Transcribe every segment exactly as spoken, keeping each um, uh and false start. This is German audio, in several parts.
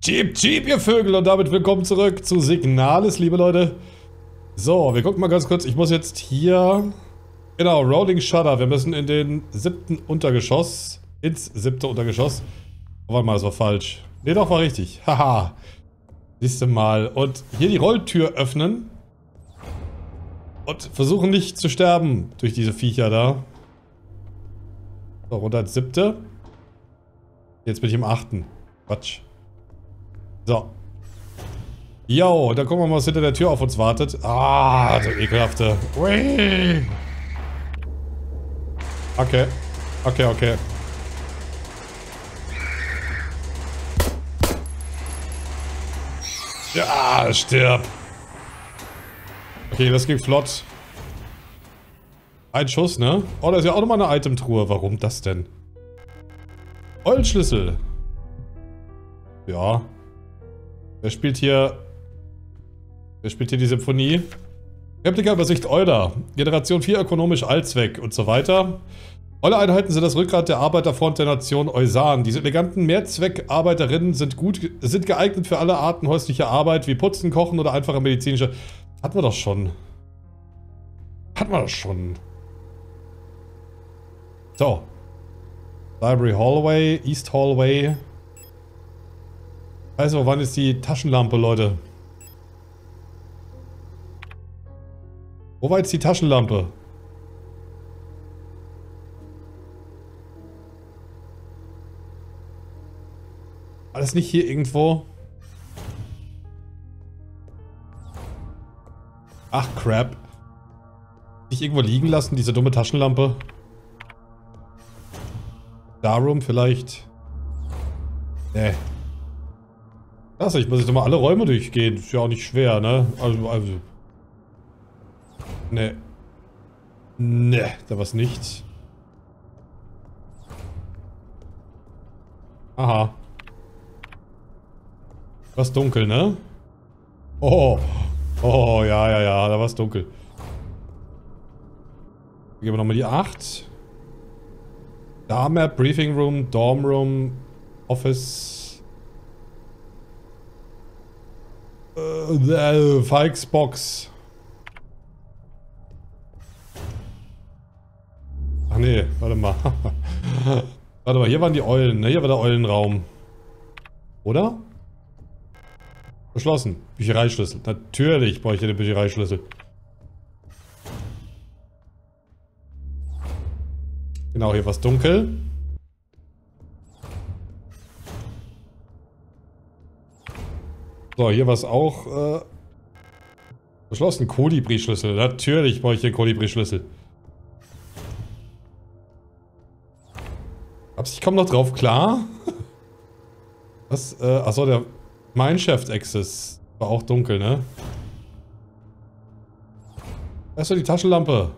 Cheep, cheep, ihr Vögel, und damit willkommen zurück zu Signalis, liebe Leute. So, wir gucken mal ganz kurz. Ich muss jetzt hier... Genau, Rolling Shutter. Wir müssen in den siebten Untergeschoss. Ins siebte Untergeschoss. Oh, warte mal, das war falsch. Ne, doch, war richtig. Haha. Siehst du mal. Und hier die Rolltür öffnen. Und versuchen nicht zu sterben durch diese Viecher da. So, runter ins siebte. Jetzt bin ich im achten. Quatsch. So. Jo, dann gucken wir mal, was hinter der Tür auf uns wartet. Ah, der ekelhafte. Ui. Okay. Okay, okay. Ja, stirb. Okay, das ging flott. Ein Schuss, ne? Oh, da ist ja auch nochmal eine Itemtruhe. Warum das denn? Eulenschlüssel. Ja. Wer spielt hier... Wer spielt hier die Symphonie? Replika-Übersicht Euler. Generation vier ökonomisch Allzweck und so weiter. Euler-Einheiten sind das Rückgrat der Arbeiterfront der Nation Eusan. Diese eleganten Mehrzweckarbeiterinnen sind gut, sind geeignet für alle Arten häuslicher Arbeit, wie Putzen, Kochen oder einfache medizinische... Hatten wir doch schon. Hatten wir doch schon. So. Library Hallway, East Hallway. Also, wann ist die Taschenlampe, Leute? Wo war jetzt die Taschenlampe? Alles nicht hier irgendwo? Ach, Crap. Nicht irgendwo liegen lassen, diese dumme Taschenlampe? Darum vielleicht? Nee. Achso, ich muss jetzt nochmal alle Räume durchgehen. Ist ja auch nicht schwer, ne? Also, also. Ne. Ne, da war's nichts. Aha. War's dunkel, ne? Oh. Oh, ja, ja, ja, da war's dunkel. Geben wir nochmal die acht. Da Map, Briefing Room, Dorm Room, Office. Äh, Fikes Box. Ach nee, warte mal. Warte mal, hier waren die Eulen, ne? Hier war der Eulenraum. Oder? Verschlossen. Büchereischlüssel. Natürlich brauche ich hier den Büchereischlüssel. Genau, hier war es dunkel. So, hier war es auch äh, verschlossen. Kolibri-Schlüssel. Natürlich brauche ich hier einen Kolibri-Schlüssel. Ich komme noch drauf klar. Was? Äh, achso, der Mineshaft-Access war auch dunkel, ne? Da ist doch die Taschenlampe.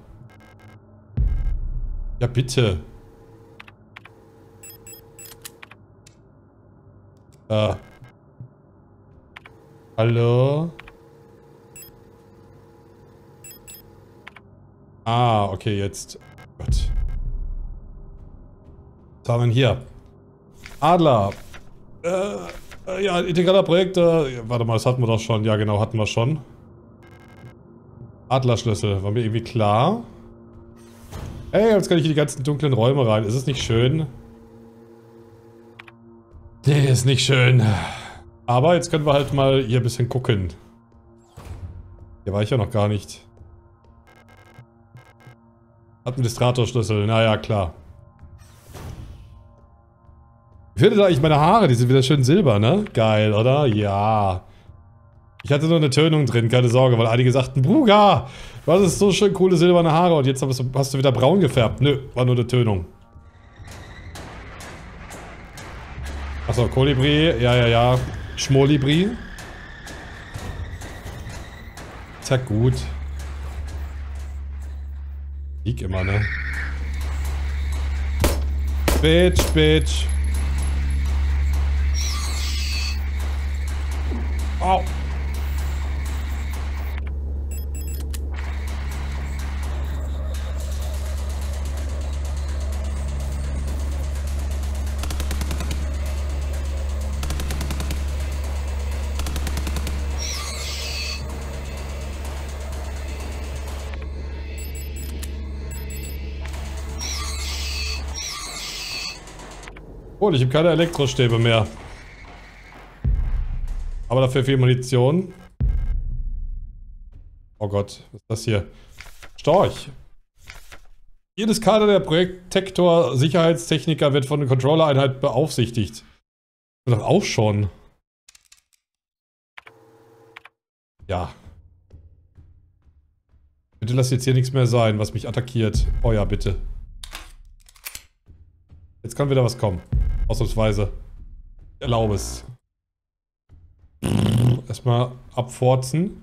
Ja, bitte. Äh. Hallo? Ah, okay, jetzt. Gott. Was haben wir denn hier? Adler. Äh, ja, integraler Projekte. Warte mal, das hatten wir doch schon. Ja, genau, hatten wir schon. Adlerschlüssel. War mir irgendwie klar. Hey, jetzt kann ich in die ganzen dunklen Räume rein. Ist es nicht schön? Nee, ist nicht schön. Aber jetzt können wir halt mal hier ein bisschen gucken. Hier war ich ja noch gar nicht. Administratorschlüssel. Naja, klar. Wie findet ihr eigentlich meine Haare? Die sind wieder schön silber, ne? Geil, oder? Ja. Ich hatte nur eine Tönung drin, keine Sorge, weil einige sagten, Bruga, du hast so schön coole silberne Haare und jetzt hast du, hast du wieder braun gefärbt. Nö, war nur eine Tönung. Achso, Kolibri, ja, ja, ja. Schmolibri. Ist ja gut. Lieg immer, ne? Bitch, bitch. Au. Oh, ich habe keine Elektrostäbe mehr. Aber dafür viel Munition. Oh Gott, was ist das hier? Storch. Jedes Kader der Projektektor Sicherheitstechniker wird von der Controller-Einheit beaufsichtigt. Doch auch schon. Ja. Bitte lass jetzt hier nichts mehr sein, was mich attackiert. Oh ja, bitte. Jetzt kann wieder was kommen. Ausnahmsweise. Ich erlaube es. Erstmal abforzen.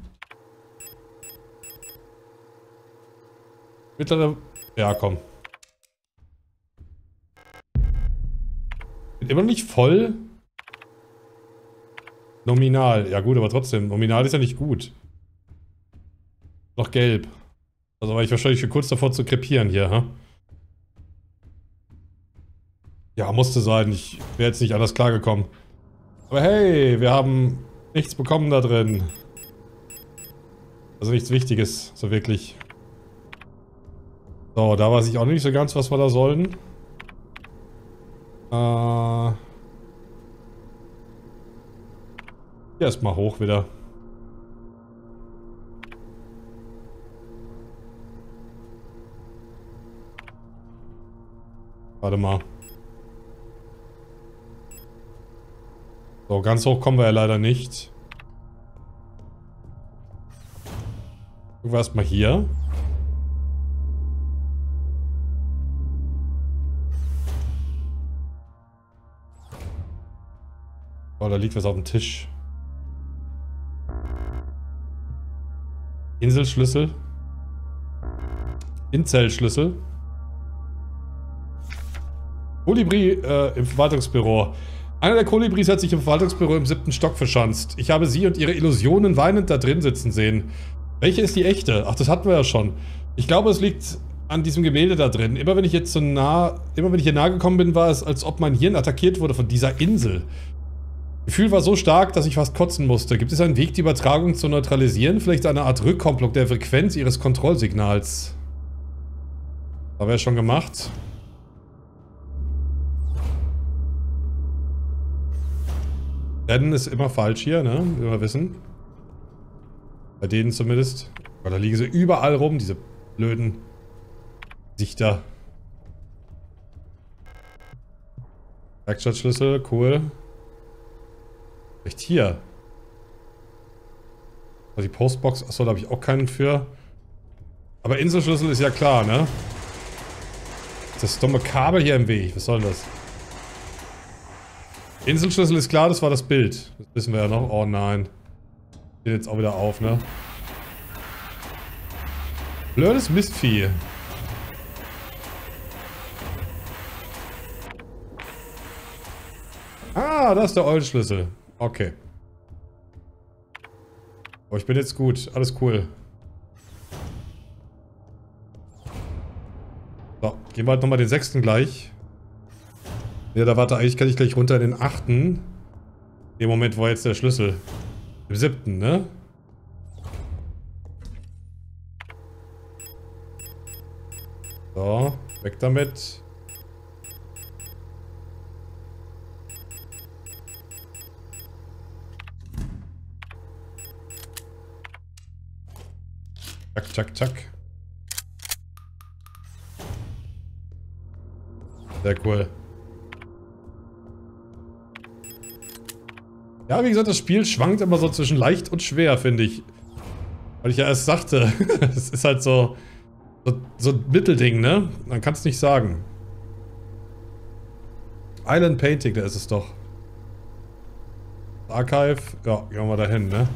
Mittlere... Ja, komm. Bin immer noch nicht voll. Nominal. Ja gut, aber trotzdem. Nominal ist ja nicht gut. Noch gelb. Also war ich wahrscheinlich schon kurz davor zu krepieren hier, ha? Ja, musste sein. Ich wäre jetzt nicht anders klargekommen. Aber hey, wir haben nichts bekommen da drin. Also nichts Wichtiges, so wirklich. So, da weiß ich auch nicht so ganz, was wir da sollen. Äh... Hier erstmal hoch wieder. Warte mal. So, ganz hoch kommen wir ja leider nicht. Gucken wir erstmal hier. Oh, da liegt was auf dem Tisch. Inselschlüssel. Inzellschlüssel. Kolibri äh, im Verwaltungsbüro. Einer der Kolibris hat sich im Verwaltungsbüro im siebten Stock verschanzt. Ich habe sie und ihre Illusionen weinend da drin sitzen sehen. Welche ist die echte? Ach, das hatten wir ja schon. Ich glaube, es liegt an diesem Gemälde da drin. Immer wenn ich jetzt so nah, immer wenn ich hier nahe gekommen bin, war es, als ob mein Hirn attackiert wurde von dieser Insel. Das Gefühl war so stark, dass ich fast kotzen musste. Gibt es einen Weg, die Übertragung zu neutralisieren? Vielleicht eine Art Rückkopplung der Frequenz ihres Kontrollsignals? Haben wir ja schon gemacht. Rennen ist immer falsch hier, ne? Wie wir wissen. Bei denen zumindest. Weil da liegen sie überall rum, diese blöden Sichter. Werkstattschlüssel, cool. Vielleicht hier. Also die Postbox, achso, da habe ich auch keinen für. Aber Inselschlüssel ist ja klar, ne? Das dumme Kabel hier im Weg, was soll das? Inselschlüssel ist klar, das war das Bild. Das wissen wir ja noch. Oh nein. Steht jetzt auch wieder auf, ne? Blödes Mistvieh. Ah, da ist der Eulenschlüssel. Okay. Aber ich bin jetzt gut. Alles cool. So, gehen wir halt nochmal den sechsten gleich. Ja, da warte, eigentlich kann ich gleich runter in den achten. Im Moment war jetzt der Schlüssel. Im siebten, ne? So, weg damit. Zack, zack, zack. Sehr cool. Ja, wie gesagt, das Spiel schwankt immer so zwischen leicht und schwer, finde ich. Weil ich ja erst sagte, es ist halt so, so, so ein Mittelding, ne? Man kann es nicht sagen. Island Painting, da ist es doch. Archive, ja, gehen wir mal dahin, ne?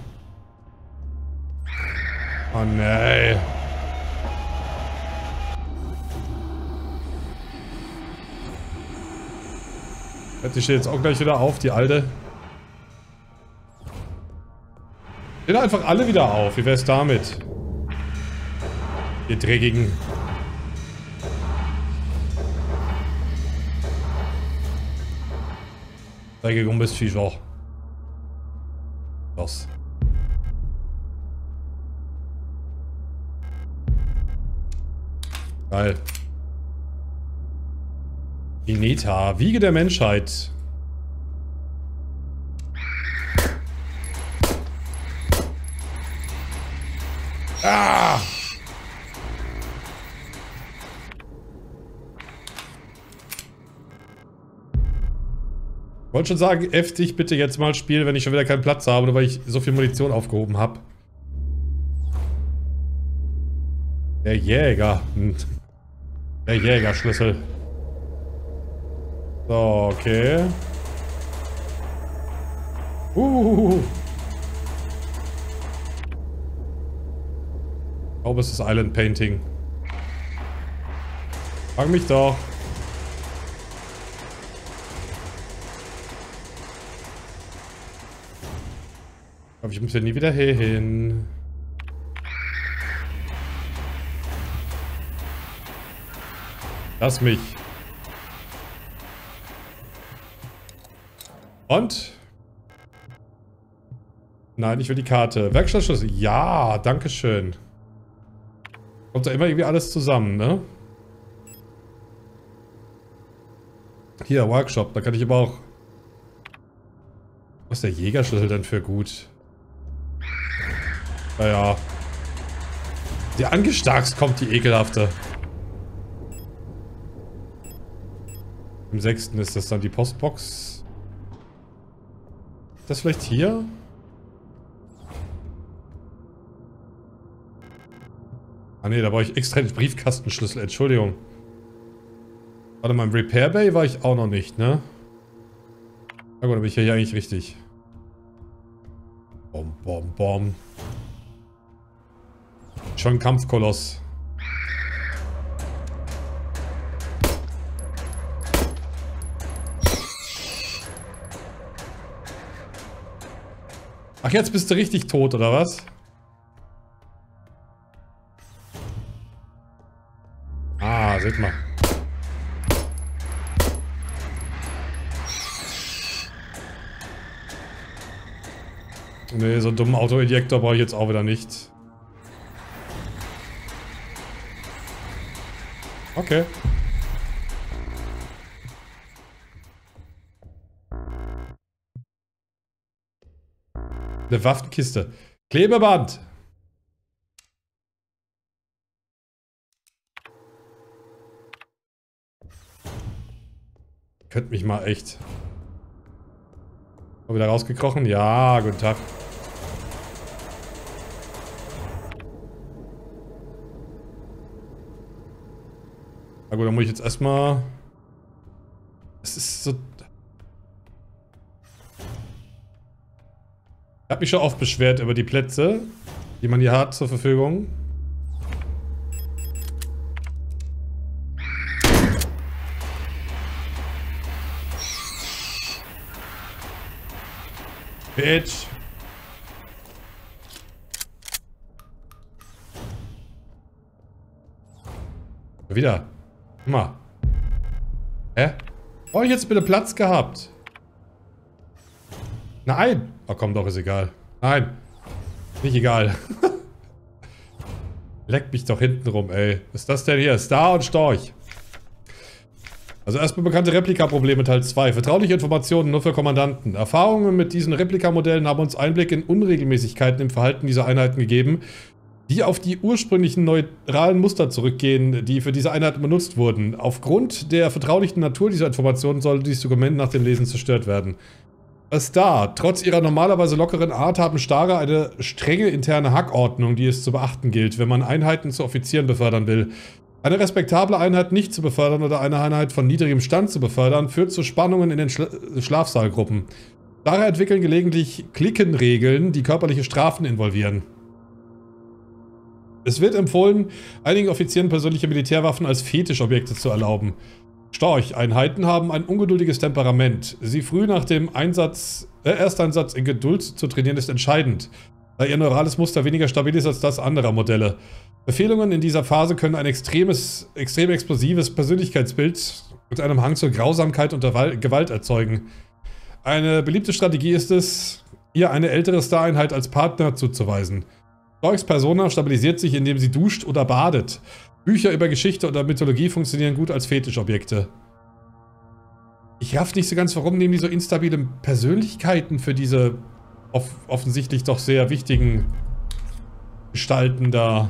Oh nee. Die steht jetzt auch gleich wieder auf, die alte. Stehen einfach alle wieder auf. Wie wär's damit? Ihr dreckigen. Dreckige Mistviech. Was? Geil. Ineta, Wiege der Menschheit. Ah! Ich wollte schon sagen, F dich bitte jetzt mal spielen, wenn ich schon wieder keinen Platz habe, nur weil ich so viel Munition aufgehoben habe. Der Jäger. Der Jägerschlüssel. So, okay. Uh. Ich glaube, es ist Island Painting. Frag mich doch. Aber ich muss ja nie wieder hin. Lass mich. Und? Nein, ich will die Karte. Werkstattschlüssel. Ja, danke schön. Kommt da immer irgendwie alles zusammen, ne? Hier, Workshop. Da kann ich aber auch... Was ist der Jägerschlüssel denn für gut? Naja. Die angestarkst kommt, die ekelhafte. Im sechsten ist das dann die Postbox. Ist das vielleicht hier? Ah ne, da brauche ich extra den Briefkastenschlüssel. Entschuldigung. Warte mal, im Repair Bay war ich auch noch nicht, ne? Na gut, dann bin ich ja hier eigentlich richtig. Bom, bom, bom. Schon Kampfkoloss. Ach, jetzt bist du richtig tot, oder was? Ah, seht mal. Nee, so einen dummen Auto-Ejektor brauche ich jetzt auch wieder nicht. Okay. Eine Waffenkiste. Klebeband. Könnt mich mal echt. Mal wieder rausgekrochen? Ja, guten Tag. Na gut, dann muss ich jetzt erstmal... Es ist so... Ich habe mich schon oft beschwert über die Plätze, die man hier hat zur Verfügung. Bitch. Wieder. Guck mal. Hä? Oh, ich jetzt bitte Platz gehabt. Nein. Oh komm, doch, ist egal. Nein. Nicht egal. Leck mich doch hinten rum, ey. Was ist das denn hier? Star und Storch. Also erstmal bekannte Replikaprobleme Teil zwei. Vertrauliche Informationen nur für Kommandanten. Erfahrungen mit diesen Replikamodellen haben uns Einblick in Unregelmäßigkeiten im Verhalten dieser Einheiten gegeben, die auf die ursprünglichen neutralen Muster zurückgehen, die für diese Einheiten benutzt wurden. Aufgrund der vertraulichen Natur dieser Informationen soll dieses Dokument nach dem Lesen zerstört werden. Star. Trotz ihrer normalerweise lockeren Art haben Stare eine strenge interne Hackordnung, die es zu beachten gilt, wenn man Einheiten zu Offizieren befördern will. Eine respektable Einheit nicht zu befördern oder eine Einheit von niedrigem Stand zu befördern, führt zu Spannungen in den Schla Schlafsaalgruppen. Stare entwickeln gelegentlich Klickenregeln, die körperliche Strafen involvieren. Es wird empfohlen, einigen Offizieren persönliche Militärwaffen als Fetischobjekte zu erlauben. Storch-Einheiten haben ein ungeduldiges Temperament. Sie früh nach dem Einsatz, äh, Ersteinsatz in Geduld zu trainieren ist entscheidend, da ihr neurales Muster weniger stabil ist als das anderer Modelle. Befehlungen in dieser Phase können ein extremes, extrem explosives Persönlichkeitsbild mit einem Hang zur Grausamkeit und Gewalt erzeugen. Eine beliebte Strategie ist es, ihr eine ältere Star-Einheit als Partner zuzuweisen. Storchs Persona stabilisiert sich, indem sie duscht oder badet. Bücher über Geschichte oder Mythologie funktionieren gut als Fetischobjekte. Ich raff nicht so ganz, warum nehmen die so instabile Persönlichkeiten für diese off offensichtlich doch sehr wichtigen Gestalten da.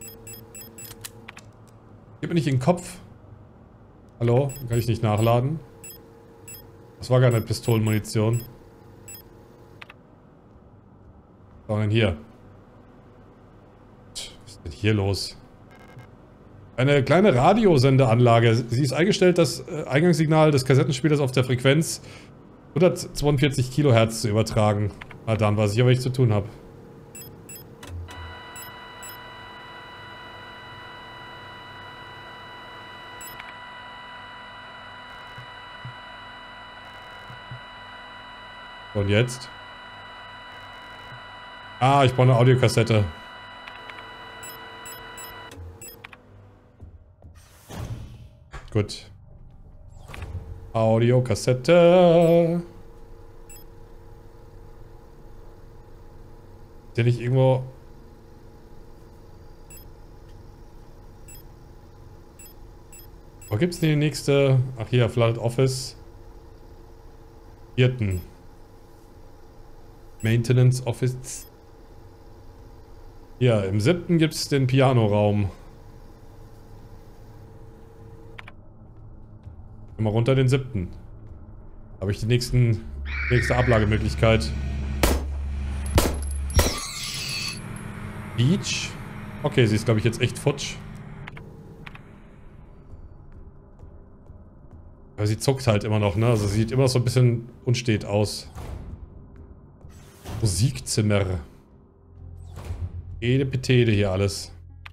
Gib mir nicht in den Kopf. Hallo? Kann ich nicht nachladen? Das war gar nicht Pistolenmunition. Was war denn hier? Was ist denn hier los? Eine kleine Radiosendeanlage. Sie ist eingestellt, das Eingangssignal des Kassettenspielers auf der Frequenz hundertzweiundvierzig Kilohertz zu übertragen. Na dann weiß ich aber, was ich zu tun habe. Und jetzt? Ah, ich brauche eine Audiokassette. Gut. Audiokassette. Ist der nicht irgendwo... Wo gibt's denn die nächste? Ach hier, Flooded Office. Vierten. Maintenance Office. Ja, im siebten gibt es den Pianoraum. Mal runter den siebten. Habe ich die nächsten, nächste Ablagemöglichkeit. Beach. Okay, sie ist, glaube ich, jetzt echt futsch. Aber sie zuckt halt immer noch, ne? Also sie sieht immer so ein bisschen unstet aus. Musikzimmer. Ede Petede hier alles.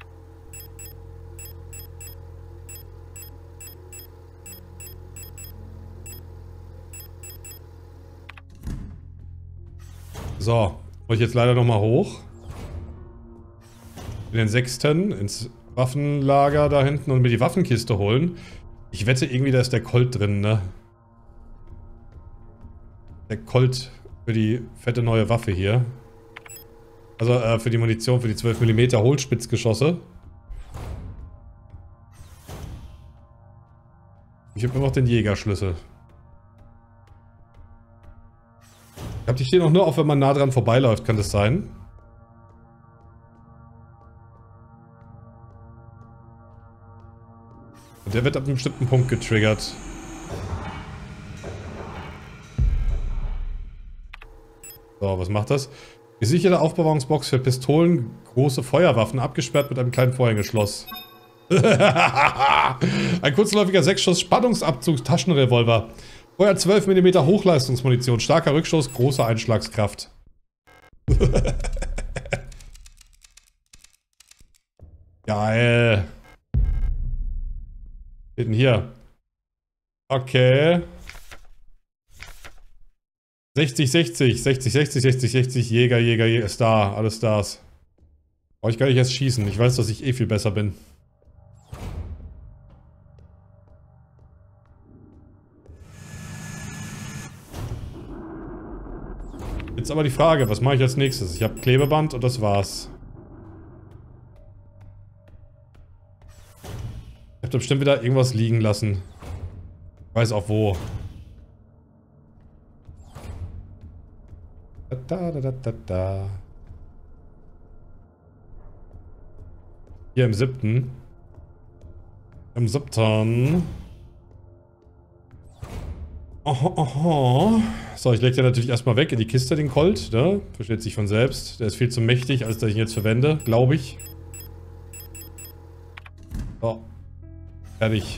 So, muss ich jetzt leider nochmal hoch. In den sechsten, ins Waffenlager da hinten und mir die Waffenkiste holen. Ich wette irgendwie, da ist der Colt drin, ne? Der Colt für die fette neue Waffe hier. Also äh, für die Munition, für die zwölf Millimeter Hohlspitzgeschosse. Ich habe immer noch den Jägerschlüssel. Ich glaube, die stehen auch nur auf, wenn man nah dran vorbeiläuft, kann das sein? Und der wird ab einem bestimmten Punkt getriggert. So, was macht das? Gesicherte Aufbewahrungsbox für Pistolen, große Feuerwaffen, abgesperrt mit einem kleinen Vorhängeschloss. Ein kurzläufiger sechs Schuss Spannungsabzug, Taschenrevolver. Feuer zwölf Millimeter Hochleistungsmunition, starker Rückschuss, große Einschlagskraft. Geil. Was steht denn hier? Okay. sechzig, sechzig, sechzig, sechzig, sechzig, sechzig, Jäger, Jäger, Jäger, Star, alles Stars. Brauche ich gar nicht erst schießen, ich weiß, dass ich eh viel besser bin. Jetzt aber die Frage, was mache ich als nächstes? Ich habe Klebeband und das war's. Ich habe da bestimmt wieder irgendwas liegen lassen. Ich weiß auch wo. Da, da, da, da, da. Hier im siebten. Im siebten. Aha, aha. So, ich lege den natürlich erstmal weg in die Kiste, den Colt, ne? Versteht sich von selbst. Der ist viel zu mächtig, als dass ich ihn jetzt verwende, glaube ich. So. Fertig.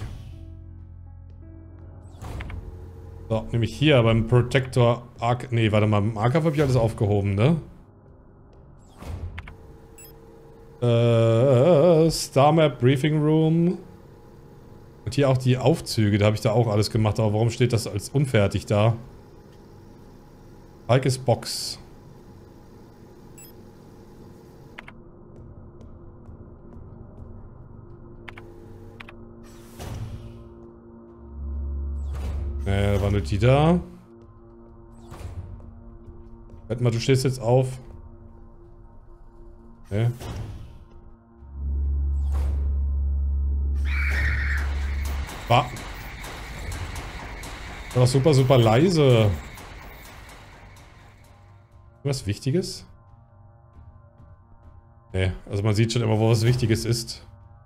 So, nämlich hier beim Protector Arc. Nee, warte mal, im Archive habe ich alles aufgehoben, ne? Äh, Star Map Briefing Room. Und hier auch die Aufzüge, da habe ich da auch alles gemacht, aber warum steht das als unfertig da? Heikes Box. Naja, da war nur die da. Warte mal, du stehst jetzt auf. Okay. War. War doch super, super leise. Was Wichtiges? Nee, also man sieht schon immer, wo was Wichtiges ist.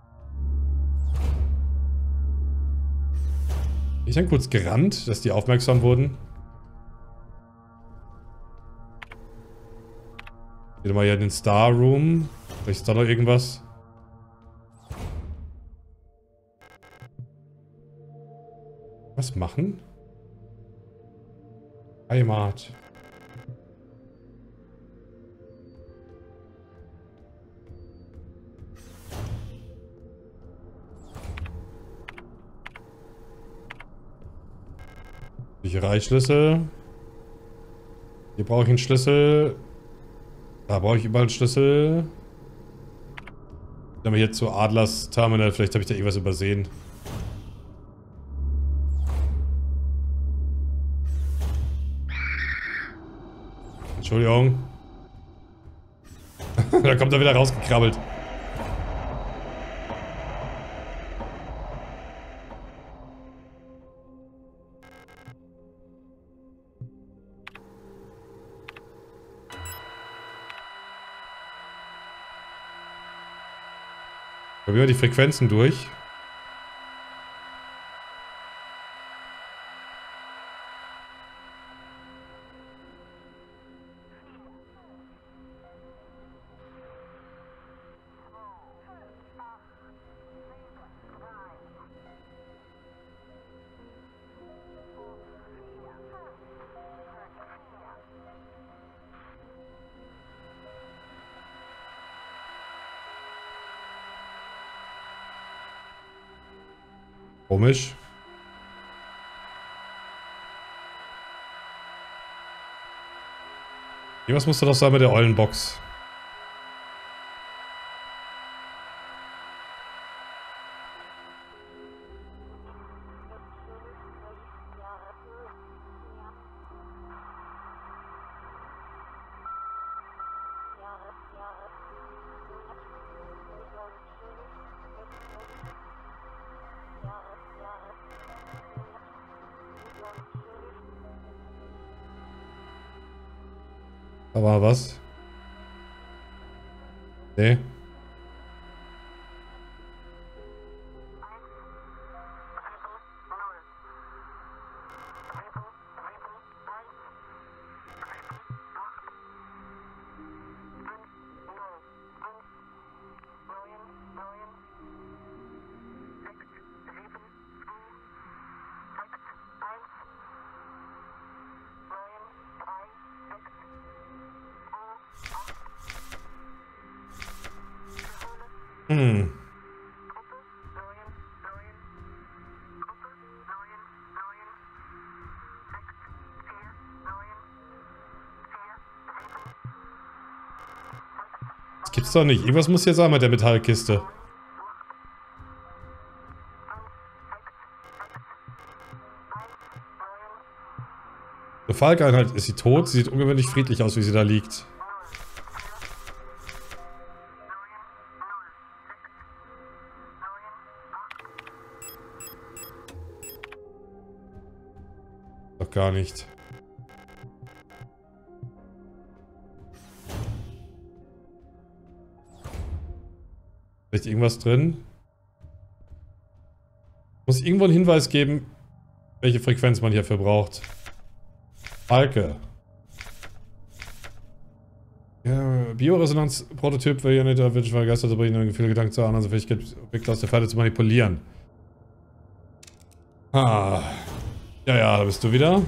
Ich dann kurz gerannt, dass die aufmerksam wurden. Wieder mal hier in den Star Room. Vielleicht ist da noch irgendwas. Was machen? Heimat. Sichereischlüssel. Hier brauche ich einen Schlüssel. Da brauche ich überall einen Schlüssel. Dann haben wir hier zu Adlers Terminal. Vielleicht habe ich da irgendwas übersehen. Entschuldigung. Da kommt er wieder rausgekrabbelt. Probieren wir die Frequenzen durch. Komisch. Irgendwas musste doch sein mit der Eulenbox. Da war was. Nee. Hm. Das gibt's doch nicht. Irgendwas muss hier sein mit der Metallkiste. Die Falkeinheit, ist sie tot? Sie sieht ungewöhnlich friedlich aus, wie sie da liegt. Doch gar nicht. Vielleicht irgendwas drin? Muss irgendwo einen Hinweis geben, welche Frequenz man hierfür braucht. Falke. Ja, Bioresonanz-Prototyp will ja nicht der Wünsch Geister zu bringen, Gefühle, Gedanken zu anderen, also Fähigkeit, Objekte aus der Ferne zu manipulieren. Ah. Ja, ja, da bist du wieder.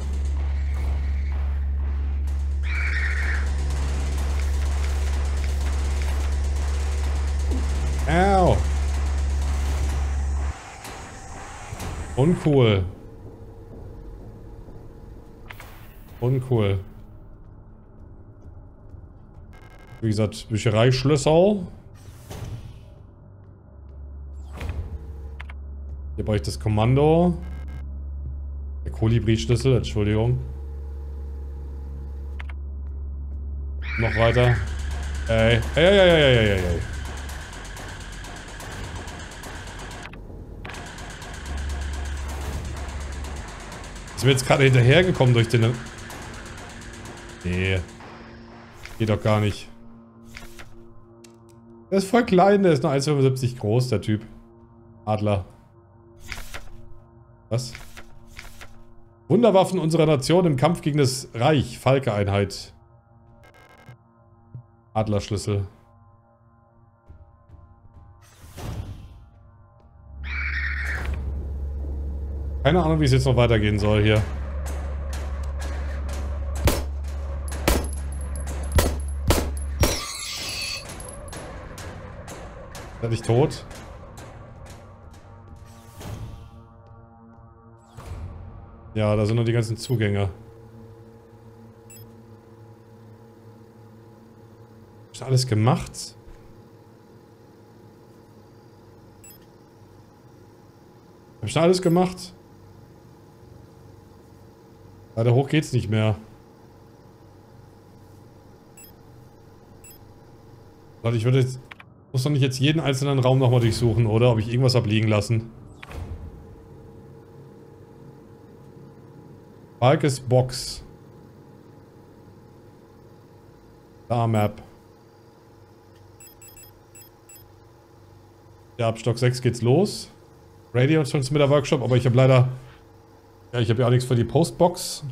Au. Uncool. Uncool. Wie gesagt, Büchereischlüssel. Hier brauche ich das Kommando. Der Kolibri-Schlüssel, Entschuldigung. Noch weiter. Ey. Ey, ey, ey, ey, ey, ey, ey. Sind wir jetzt gerade hinterhergekommen durch den... Nee. Geht doch gar nicht. Der ist voll klein, der ist nur eins Komma fünfundsiebzig groß, der Typ. Adler. Was? Wunderwaffen unserer Nation im Kampf gegen das Reich. Falke-Einheit. Adlerschlüssel. Keine Ahnung, wie es jetzt noch weitergehen soll hier. Ist er nicht tot? Ja, da sind noch die ganzen Zugänge. Hab ich alles gemacht? Hab ich schon alles gemacht? Weiter hoch geht's nicht mehr. Leute, ich würde jetzt... Muss doch nicht jetzt jeden einzelnen Raum nochmal durchsuchen, oder? Ob ich irgendwas hab liegen lassen. Falkes Box. Da, Map. Ja, ab Stock sechs geht's los. Radio Transmitter Workshop, aber ich habe leider... Ja, ich habe ja auch nichts für die Postbox.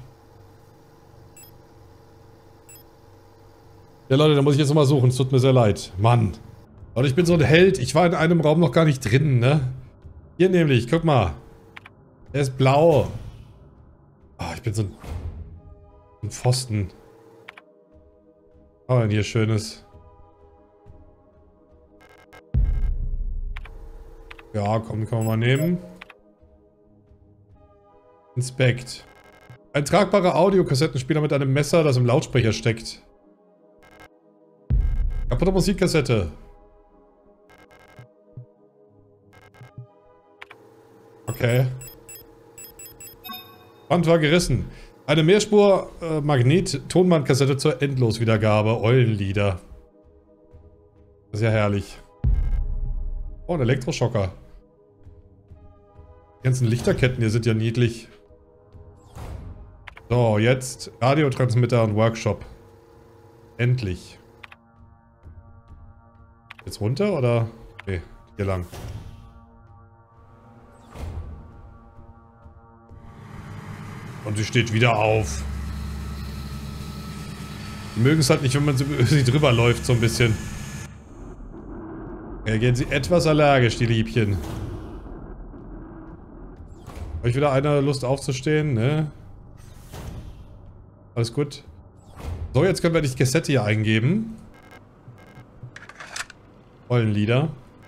Ja, Leute, da muss ich jetzt nochmal suchen. Es tut mir sehr leid. Mann. Leute, ich bin so ein Held. Ich war in einem Raum noch gar nicht drin, ne? Hier nämlich, guck mal. Der ist blau. Ah, ich bin so ein... ein Pfosten. Was haben wir denn hier Schönes? Ja, komm, kann man mal nehmen. Inspect. Ein tragbarer Audiokassettenspieler mit einem Messer, das im Lautsprecher steckt. Kaputte Musikkassette. Okay. Band war gerissen. Eine Mehrspur-Magnet-Tonbandkassette zur Endloswiedergabe. Eulenlieder. Das ist ja herrlich. Oh, ein Elektroschocker. Die ganzen Lichterketten hier sind ja niedlich. So, jetzt Radiotransmitter und Workshop. Endlich. Jetzt runter oder? Nee, hier lang. Und sie steht wieder auf. Die mögen es halt nicht, wenn man sie drüber läuft, so ein bisschen. Reagieren sie etwas allergisch, die Liebchen. Habe ich wieder eine Lust aufzustehen, ne? Alles gut. So, jetzt können wir die Kassette hier eingeben. Eulenlieder.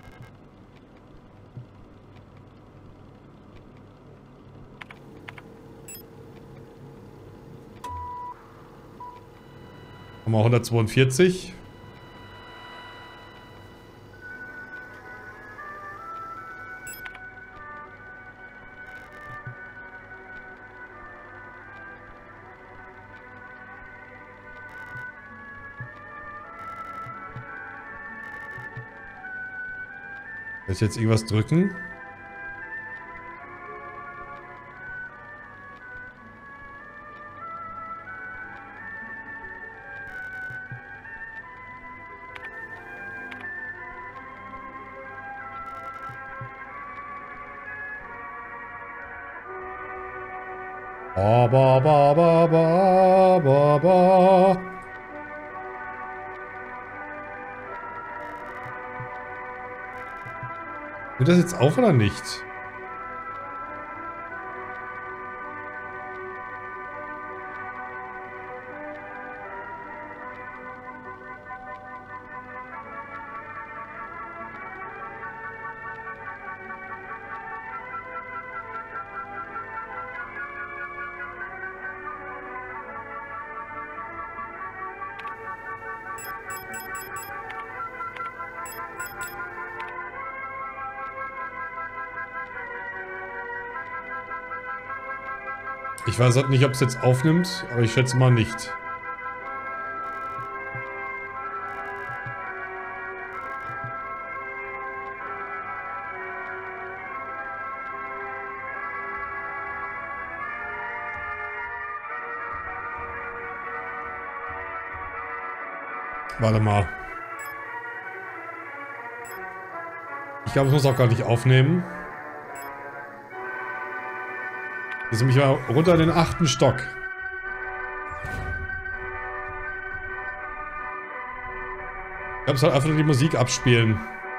Nummer hundertzweiundvierzig. Soll ich jetzt irgendwas drücken? Ba ba ba ba ba ba ba. Wird das jetzt auf oder nicht? Ich weiß halt nicht, ob es jetzt aufnimmt, aber ich schätze mal nicht. Warte mal. Ich glaube, ich muss auch gar nicht aufnehmen. Wir sind mich mal runter in den achten Stock. Ich glaube, es soll einfach nur die Musik abspielen.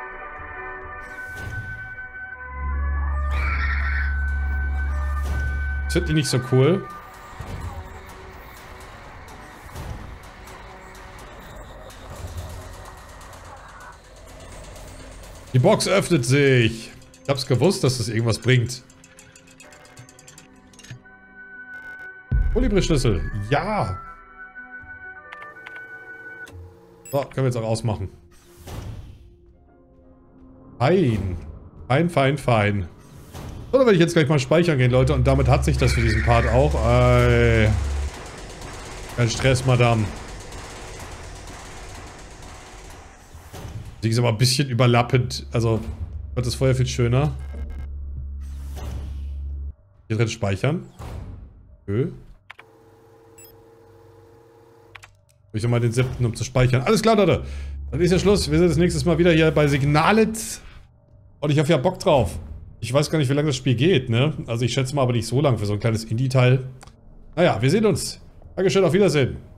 Das wird nicht so cool. Die Box öffnet sich. Ich hab's gewusst, dass das irgendwas bringt. Kolibri-Schlüssel. Ja. So, können wir jetzt auch ausmachen. Fein. Fein, fein, fein. So, dann werde ich jetzt gleich mal speichern gehen, Leute. Und damit hat sich das für diesen Part auch. Äh, kein Stress, Madame. Die ist aber ein bisschen überlappend. Also, wird das Feuer viel schöner. Hier drin speichern. Öh. Ich nochmal den siebten, um zu speichern. Alles klar, Leute. Dann ist ja Schluss. Wir sehen uns nächstes Mal wieder hier bei Signalit. Und ich habe ja Bock drauf. Ich weiß gar nicht, wie lange das Spiel geht, ne? Also ich schätze mal aber nicht so lang für so ein kleines Indie-Teil. Naja, wir sehen uns. Dankeschön, auf Wiedersehen.